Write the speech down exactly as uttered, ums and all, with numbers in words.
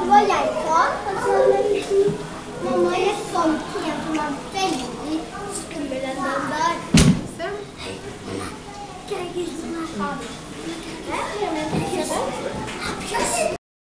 var jeg klar. Mamma, jeg så ikke en som var veldig skummel enn den der. Se. Kan jeg ikke sånn her? Hæ?